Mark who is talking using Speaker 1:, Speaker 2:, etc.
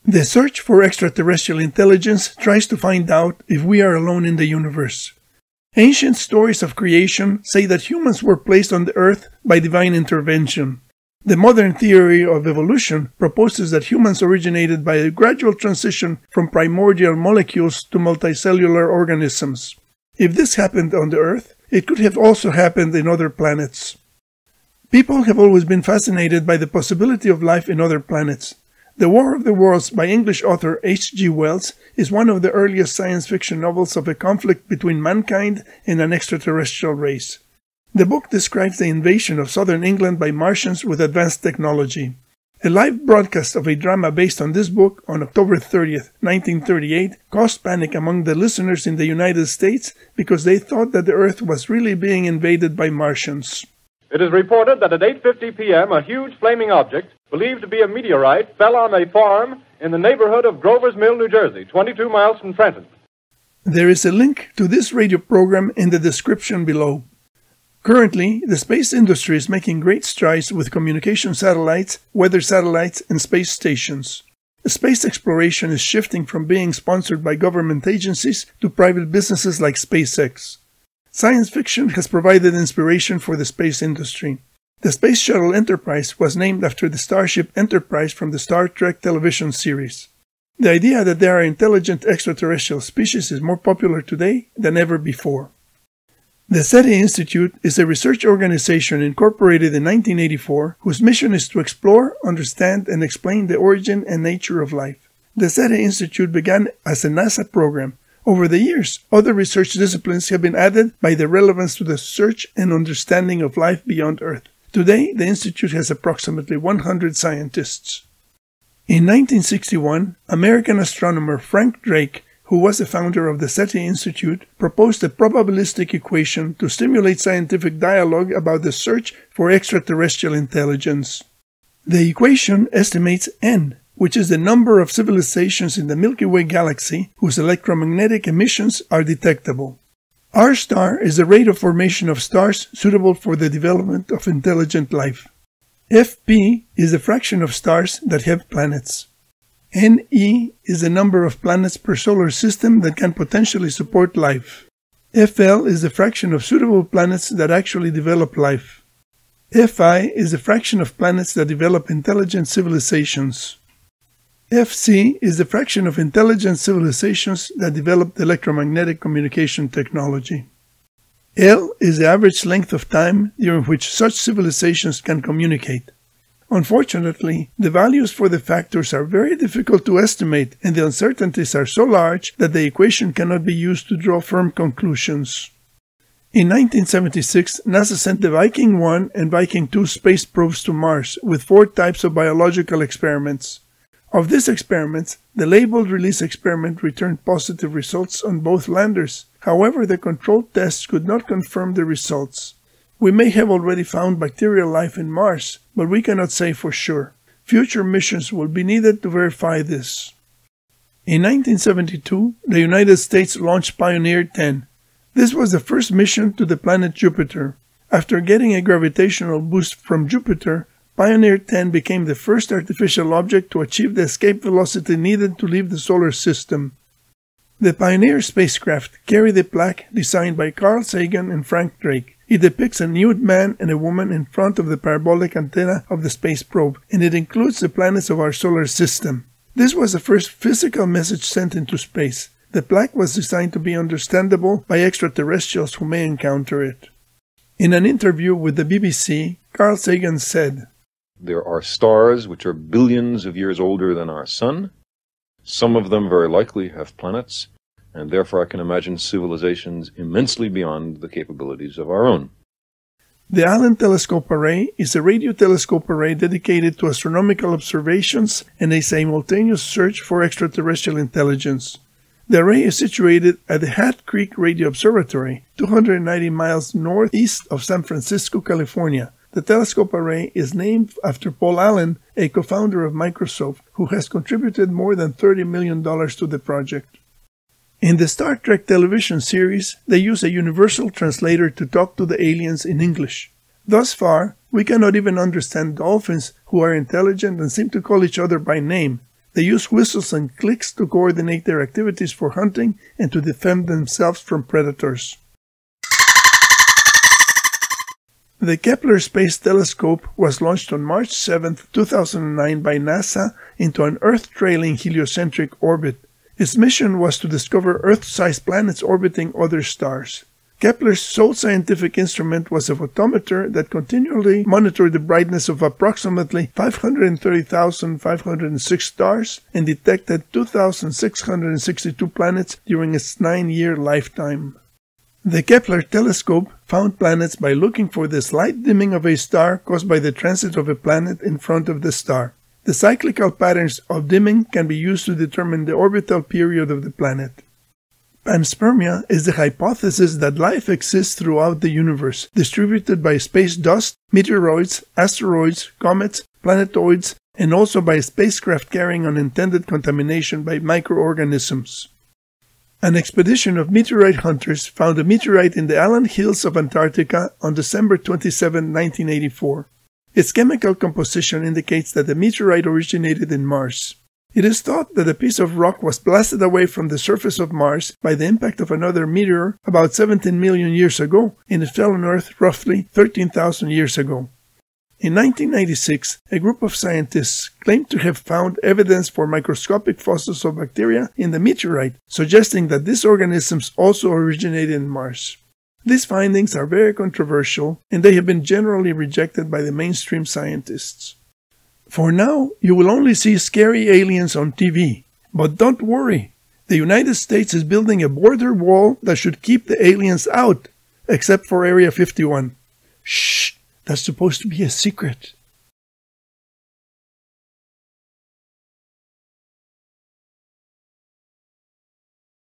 Speaker 1: The search for extraterrestrial intelligence tries to find out if we are alone in the universe. Ancient stories of creation say that humans were placed on the earth by divine intervention. The modern theory of evolution proposes that humans originated by a gradual transition from primordial molecules to multicellular organisms. If this happened on the Earth, it could have also happened in other planets. People have always been fascinated by the possibility of life in other planets. The War of the Worlds by English author H.G. Wells is one of the earliest science fiction novels of a conflict between mankind and an extraterrestrial race. The book describes the invasion of southern England by Martians with advanced technology. A live broadcast of a drama based on this book on October 30th, 1938 caused panic among the listeners in the United States because they thought that the Earth was really being invaded by Martians.
Speaker 2: It is reported that at 8:50 p.m. a huge flaming object, believed to be a meteorite, fell on a farm in the neighborhood of Grover's Mill, New Jersey, 22 miles from Trenton.
Speaker 1: There is a link to this radio program in the description below. Currently, the space industry is making great strides with communication satellites, weather satellites, and space stations. Space exploration is shifting from being sponsored by government agencies to private businesses like SpaceX. Science fiction has provided inspiration for the space industry. The Space Shuttle Enterprise was named after the Starship Enterprise from the Star Trek television series. The idea that there are intelligent extraterrestrial species is more popular today than ever before. The SETI Institute is a research organization incorporated in 1984 whose mission is to explore, understand, and explain the origin and nature of life. The SETI Institute began as a NASA program. Over the years, other research disciplines have been added by their relevance to the search and understanding of life beyond Earth. Today, the Institute has approximately 100 scientists. In 1961, American astronomer Frank Drake, who was the founder of the SETI Institute, proposed a probabilistic equation to stimulate scientific dialogue about the search for extraterrestrial intelligence. The equation estimates n, which is the number of civilizations in the Milky Way galaxy whose electromagnetic emissions are detectable. R star is the rate of formation of stars suitable for the development of intelligent life. Fp is the fraction of stars that have planets. Ne is the number of planets per solar system that can potentially support life. Fl is the fraction of suitable planets that actually develop life. Fi is the fraction of planets that develop intelligent civilizations. Fc is the fraction of intelligent civilizations that developed electromagnetic communication technology. L is the average length of time during which such civilizations can communicate. Unfortunately, the values for the factors are very difficult to estimate, and the uncertainties are so large that the equation cannot be used to draw firm conclusions. In 1976, NASA sent the Viking 1 and Viking 2 space probes to Mars with 4 types of biological experiments. Of these experiments, the labeled release experiment returned positive results on both landers. However, the controlled tests could not confirm the results. We may have already found bacterial life in Mars, but we cannot say for sure. Future missions will be needed to verify this. In 1972, the United States launched Pioneer 10. This was the first mission to the planet Jupiter. After getting a gravitational boost from Jupiter, Pioneer 10 became the first artificial object to achieve the escape velocity needed to leave the solar system. The Pioneer spacecraft carried a plaque designed by Carl Sagan and Frank Drake. It depicts a nude man and a woman in front of the parabolic antenna of the space probe, and it includes the planets of our solar system. This was the first physical message sent into space. The plaque was designed to be understandable by extraterrestrials who may encounter it. In an interview with the BBC, Carl Sagan said,
Speaker 3: "There are stars which are billions of years older than our Sun. Some of them very likely have planets, and therefore I can imagine civilizations immensely beyond the capabilities of our own."
Speaker 1: The Allen Telescope Array is a radio telescope array dedicated to astronomical observations and a simultaneous search for extraterrestrial intelligence. The array is situated at the Hat Creek Radio Observatory, 290 miles northeast of San Francisco, California. The telescope array is named after Paul Allen, a co-founder of Microsoft, who has contributed more than $30 million to the project. In the Star Trek television series, they use a universal translator to talk to the aliens in English. Thus far, we cannot even understand dolphins who are intelligent and seem to call each other by name. They use whistles and clicks to coordinate their activities for hunting and to defend themselves from predators. The Kepler Space Telescope was launched on March 7, 2009 by NASA into an Earth-trailing heliocentric orbit. Its mission was to discover Earth-sized planets orbiting other stars. Kepler's sole scientific instrument was a photometer that continually monitored the brightness of approximately 530,506 stars and detected 2,662 planets during its 9-year lifetime. The Kepler telescope found planets by looking for the slight dimming of a star caused by the transit of a planet in front of the star. The cyclical patterns of dimming can be used to determine the orbital period of the planet. Panspermia is the hypothesis that life exists throughout the universe, distributed by space dust, meteoroids, asteroids, comets, planetoids, and also by spacecraft carrying unintended contamination by microorganisms. An expedition of meteorite hunters found a meteorite in the Allan Hills of Antarctica on December 27, 1984. Its chemical composition indicates that the meteorite originated in Mars. It is thought that a piece of rock was blasted away from the surface of Mars by the impact of another meteor about 17 million years ago, and it fell on Earth roughly 13,000 years ago. In 1996, a group of scientists claimed to have found evidence for microscopic fossils of bacteria in the meteorite, suggesting that these organisms also originated in Mars. These findings are very controversial, and they have been generally rejected by the mainstream scientists. For now, you will only see scary aliens on TV. But don't worry, the United States is building a border wall that should keep the aliens out, except for Area 51. Shh, that's supposed to be a secret.